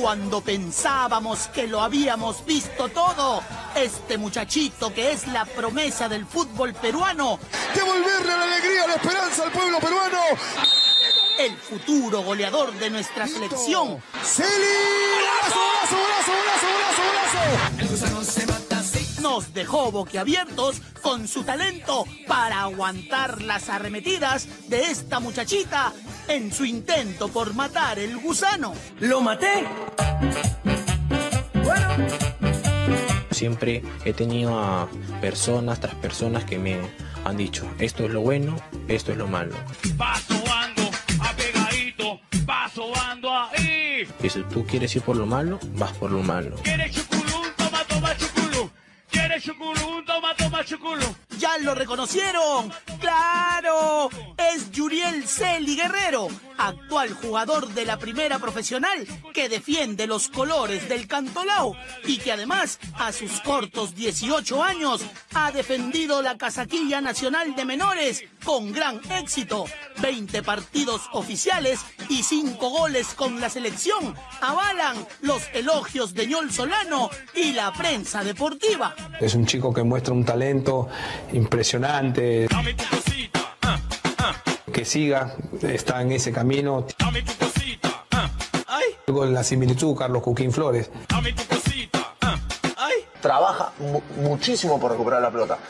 Cuando pensábamos que lo habíamos visto todo, este muchachito que es la promesa del fútbol peruano, devolverle la alegría, la esperanza al pueblo peruano, el futuro goleador de nuestra selección. ¡Celi! ¡Golazo, golazo, golazo, golazo, golazo! El gusano se mata así. Nos dejó boquiabiertos con su talento para aguantar las arremetidas de esta muchachita en su intento por matar el gusano. ¿Lo maté? Bueno. Siempre he tenido a personas tras personas que me han dicho, esto es lo bueno, esto es lo malo. Va sobando, apegadito, va sobando ahí. Y si tú quieres ir por lo malo, vas por lo malo. ¿Quieres chuculún? Toma, toma chuculún. ¿Quieres chuculún? Toma, toma chuculún. ¡Ya lo reconocieron! ¡Claro! Es Yuriel Celi Guerrero, actual jugador de la primera profesional que defiende los colores del Cantolao y que además, a sus cortos 18 años, ha defendido la casaquilla nacional de menores con gran éxito. 20 partidos oficiales y 5 goles con la selección avalan los elogios de Ñol Solano y la prensa deportiva. Es un chico que muestra un talento impresionante. Dame tu cosita, Que siga, está en ese camino. dame tu cosita, ¡Ay! Con la similitud Carlos Cuquín Flores. dame tu cosita, ¡Ay! Trabaja muchísimo por recuperar la pelota.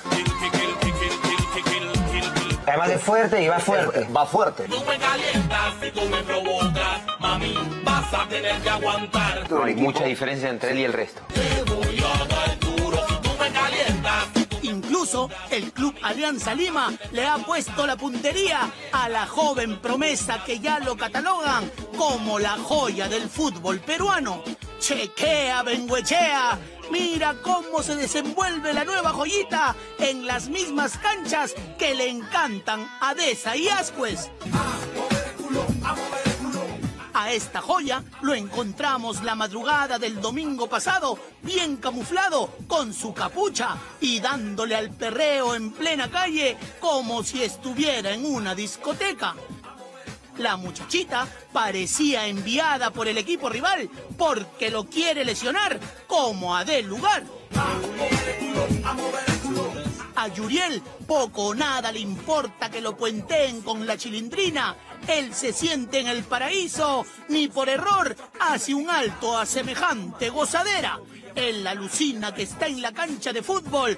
Además es fuerte y va fuerte. Va fuerte. Tú me calientas y tú me provocas, mami, vas a tener que aguantar. No hay mucha diferencia entre él y el resto. Te voy a dar duro si tú me calientas. Incluso el Club Alianza Lima le ha puesto la puntería a la joven promesa que ya lo catalogan como la joya del fútbol peruano. Chequea, Benguechea, mira cómo se desenvuelve la nueva joyita en las mismas canchas que le encantan a Deza y Ascuez. A esta joya lo encontramos la madrugada del domingo pasado, bien camuflado, con su capucha y dándole al perreo en plena calle como si estuviera en una discoteca. La muchachita parecía enviada por el equipo rival porque lo quiere lesionar como a del lugar. A Yuriel poco o nada le importa que lo puenteen con la chilindrina. Él se siente en el paraíso, ni por error hace un alto a semejante gozadera. Él alucina que está en la cancha de fútbol.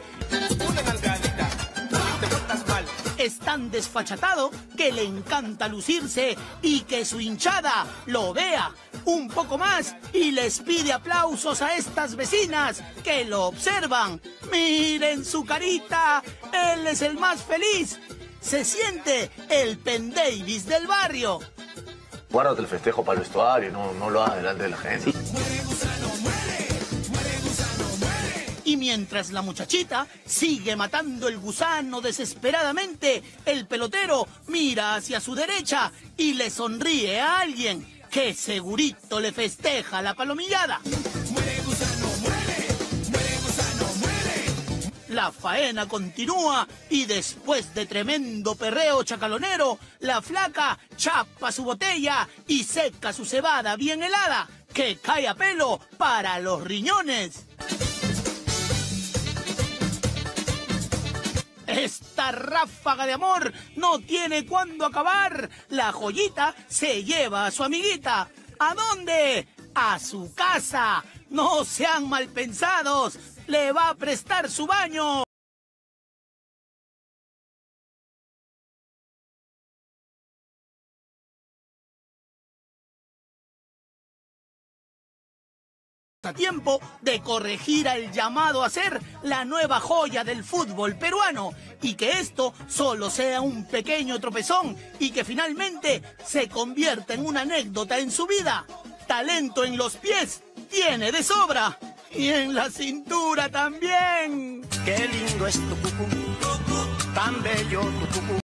Es tan desfachatado que le encanta lucirse y que su hinchada lo vea un poco más y les pide aplausos a estas vecinas que lo observan. Miren su carita, él es el más feliz. Se siente el Penn Davis del barrio. Guárdate el festejo para el vestuario, no lo hagas delante de la gente. Y mientras la muchachita sigue matando el gusano desesperadamente, el pelotero mira hacia su derecha y le sonríe a alguien que segurito le festeja la palomillada. La faena continúa y después de tremendo perreo chacalonero, la flaca chapa su botella y seca su cebada bien helada, que cae a pelo para los riñones. Esta ráfaga de amor no tiene cuándo acabar. La joyita se lleva a su amiguita. ¿A dónde? A su casa. No sean malpensados. Le va a prestar su baño. A tiempo de corregir al llamado a ser la nueva joya del fútbol peruano y que esto solo sea un pequeño tropezón y que finalmente se convierta en una anécdota en su vida. Talento en los pies tiene de sobra y en la cintura también. Qué lindo es tu cucú, tan bello tu cucú.